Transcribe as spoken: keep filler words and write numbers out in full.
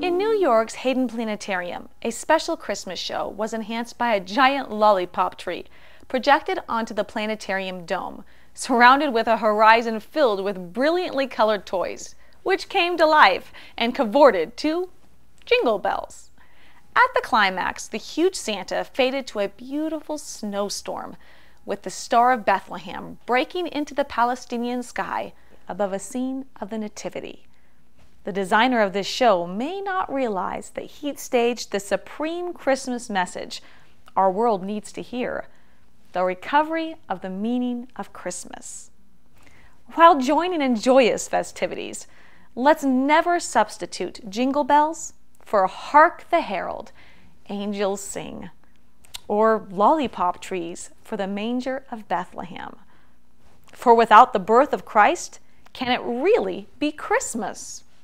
In New York's Hayden Planetarium, a special Christmas show was enhanced by a giant lollipop tree projected onto the planetarium dome, surrounded with a horizon filled with brilliantly colored toys, which came to life and cavorted to Jingle Bells. At the climax, the huge Santa faded to a beautiful snowstorm, with the Star of Bethlehem breaking into the Palestinian sky above a scene of the Nativity. The designer of this show may not realize that he staged the supreme Christmas message our world needs to hear: the recovery of the meaning of Christmas. While joining in joyous festivities, let's never substitute Jingle Bells for Hark the Herald, Angels Sing, or lollipop trees for the manger of Bethlehem. For without the birth of Christ, can it really be Christmas?